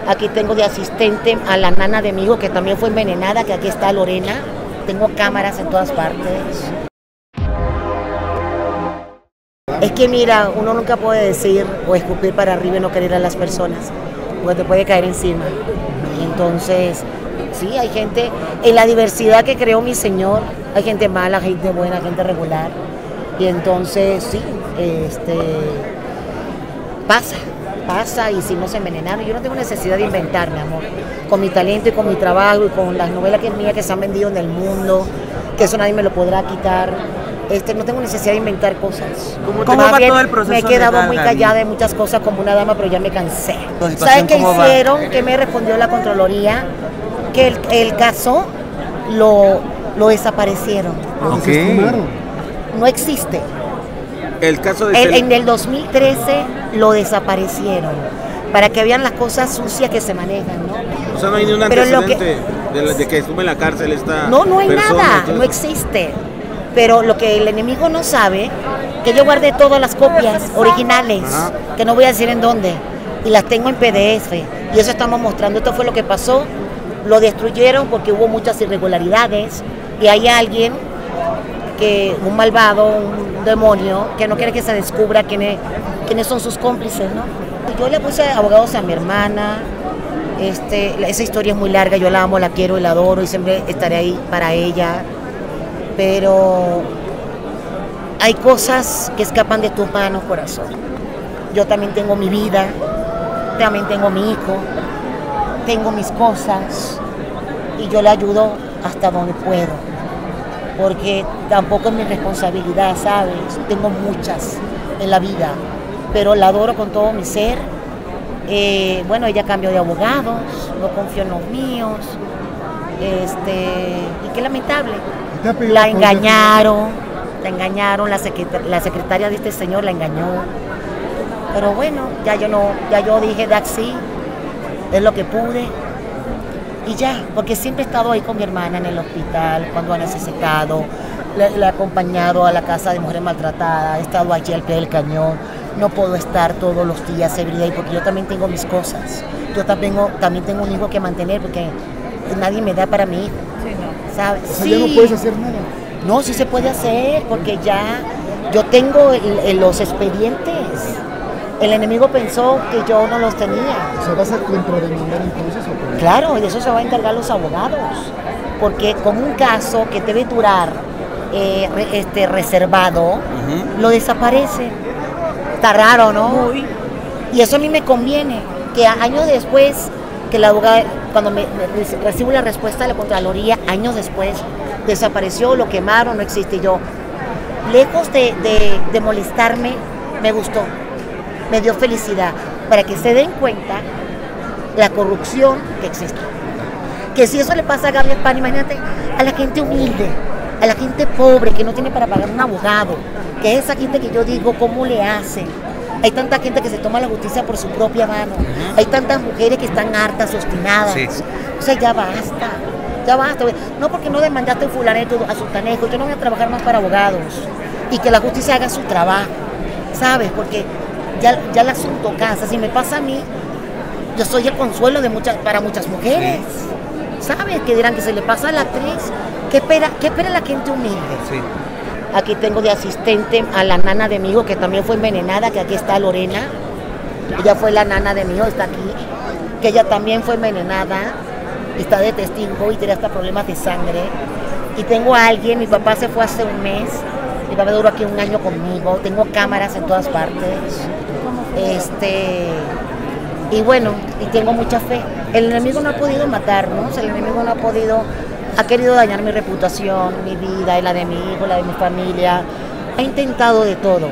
Aquí tengo de asistente a la nana de mi hijo, que también fue envenenada, que aquí está Lorena. Tengo cámaras en todas partes. Es que mira, uno nunca puede decir o escupir para arriba y no querer a las personas, porque te puede caer encima. Entonces, sí, hay gente, en la diversidad que creó mi Señor, hay gente mala, gente buena, gente regular. Y entonces, sí, pasa y si no se envenenaron. Yo no tengo necesidad de inventar, mi amor. Con mi talento y con mi trabajo y con las novelas que es mía que se han vendido en el mundo, que eso nadie me lo podrá quitar. No tengo necesidad de inventar cosas. ¿Cómo va todo el proceso? Me he quedado legal, muy Gaby? callada de muchas cosas como una dama, pero ya me cansé. ¿Saben qué hicieron? Que me respondió la Contraloría que el caso lo desaparecieron. Okay. No existe. El caso de En el 2013 lo desaparecieron para que vean las cosas sucias que se manejan, ¿no? O sea, no hay ni un antecedente de que estuvo en la cárcel esta No hay persona, nada, entonces... no existe. Pero lo que el enemigo no sabe, que yo guardé todas las copias originales, que no voy a decir en dónde, y las tengo en PDF, y eso estamos mostrando. Esto fue lo que pasó, lo destruyeron porque hubo muchas irregularidades, y hay alguien, un malvado, un demonio, que no quiere que se descubra quiénes son sus cómplices, ¿no? Yo le puse abogados a mi hermana, esa historia es muy larga, yo la amo, la quiero y la adoro, y siempre estaré ahí para ella. Pero hay cosas que escapan de tus manos, corazón. Yo también tengo mi vida, también tengo mi hijo, tengo mis cosas y yo le ayudo hasta donde puedo, porque tampoco es mi responsabilidad, ¿sabes? Tengo muchas en la vida, pero la adoro con todo mi ser. Bueno, ella cambió de abogados, no confío en los míos, y qué lamentable. La engañaron, la secretaria de este señor la engañó. Pero bueno, ya yo dije, Daxi, es lo que pude. Y ya, porque siempre he estado ahí con mi hermana en el hospital, cuando ha necesitado. Le he acompañado a la casa de mujeres maltratadas, he estado allí al pie del cañón. No puedo estar todos los días, everyday, porque yo también tengo mis cosas. Yo también tengo un hijo que mantener, porque nadie me da para mi hijo. ¿Sabes? O sea, ya no puedes hacer nada. No, sí se puede hacer, porque ya yo tengo los expedientes. El enemigo pensó que yo no los tenía. O sea, ¿vas a contrademandar entonces o qué? Claro, de eso se va a encargar los abogados, porque con un caso que debe durar reservado, lo desaparece. Está raro, ¿no? Y eso a mí me conviene, que años después, que la abogada, cuando recibo la respuesta de la Contraloría, años después, desapareció, lo quemaron, no existe. Yo, lejos de molestarme, me gustó, me dio felicidad, para que se den cuenta la corrupción que existe. Que si eso le pasa a Gaby España, imagínate a la gente humilde, a la gente pobre que no tiene para pagar un abogado, que es esa gente que yo digo, ¿cómo le hacen? Hay tanta gente que se toma la justicia por su propia mano. Hay tantas mujeres que están hartas, obstinadas. Sí. O sea, ya basta. No porque no demandaste a fulaneto, a sultanejo, yo no voy a trabajar más para abogados. Y que la justicia haga su trabajo, ¿sabes? Porque ya el asunto cansa. Si me pasa a mí, yo soy el consuelo para muchas mujeres. Sí. ¿Sabes? Que dirán que se le pasa a la actriz. ¿Qué espera la gente humilde? Sí. Aquí tengo de asistente a la nana de mi hijo, que también fue envenenada, que aquí está Lorena. Ella fue la nana de mi hijo, está aquí. Que ella también fue envenenada, está de testigo y tiene hasta problemas de sangre. Y tengo a alguien, mi papá se fue hace un mes, mi papá duró aquí un año conmigo, tengo cámaras en todas partes. Y bueno, y tengo mucha fe. El enemigo no ha podido matarnos, el enemigo no ha querido dañar mi reputación, mi vida, y la de mi hijo, la de mi familia. Ha intentado de todo.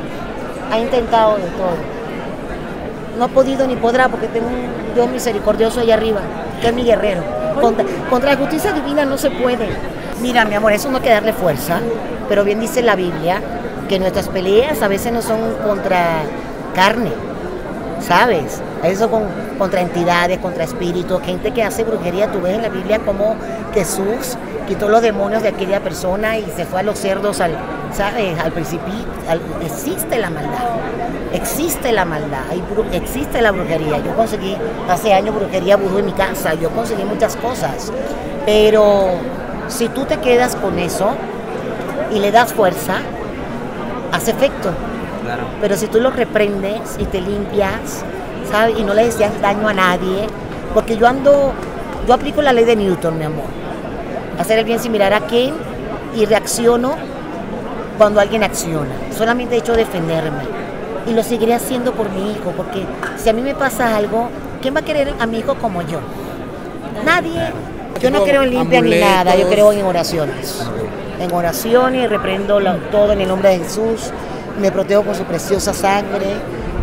No ha podido ni podrá, porque tengo un Dios misericordioso allá arriba, que es mi guerrero. Contra la justicia divina no se puede. Mira, mi amor, eso no hay que darle fuerza, pero bien dice la Biblia que nuestras peleas a veces no son contra carne, ¿sabes? Eso contra entidades, contra espíritus, gente que hace brujería. Tú ves en la Biblia cómo Jesús quitó los demonios de aquella persona y se fue a los cerdos ¿sabes? Al principio existe la maldad, existe la maldad, existe la brujería. Yo conseguí hace años brujería vudú en mi casa, yo conseguí muchas cosas, pero si tú te quedas con eso y le das fuerza, hace efecto. Claro. Pero si tú lo reprendes y te limpias, ¿sabes? Y no le deseas daño a nadie, porque yo aplico la ley de Newton, mi amor. Hacer el bien sin mirar a quién, y reacciono cuando alguien acciona. Solamente he hecho defenderme. Y lo seguiré haciendo por mi hijo, porque si a mí me pasa algo, ¿quién va a querer a mi hijo como yo? Nadie. Yo no creo en limpia ni nada, yo creo en oraciones. En oraciones, reprendo todo en el nombre de Jesús, me protejo con su preciosa sangre,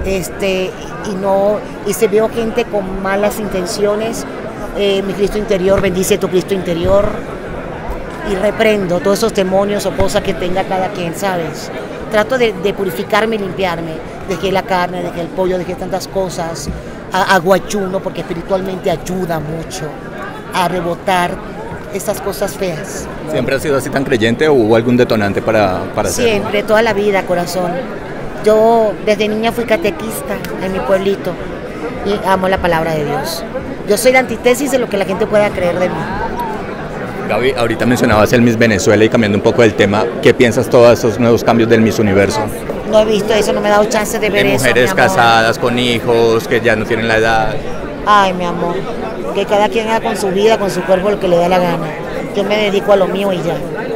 y si veo gente con malas intenciones, mi Cristo interior, bendice tu Cristo interior, y reprendo todos esos demonios o cosas que tenga cada quien, ¿sabes? Trato de purificarme y limpiarme, dejé la carne, dejé el pollo, dejé tantas cosas, hago ayuno porque espiritualmente ayuda mucho a rebotar esas cosas feas. ¿Siempre has sido así tan creyente o hubo algún detonante para hacerlo? Siempre, toda la vida, corazón. Yo desde niña fui catequista en mi pueblito y amo la palabra de Dios. Yo soy la antítesis de lo que la gente pueda creer de mí. Gaby, ahorita mencionabas el Miss Venezuela y cambiando un poco del tema, ¿qué piensas todos esos nuevos cambios del Miss Universo? No he visto eso, no me he dado chance de ver De eso. mujeres mi amor. casadas, con hijos, que ya no tienen la edad. Ay, mi amor, que cada quien haga con su vida, con su cuerpo lo que le dé la gana. Yo me dedico a lo mío y ya.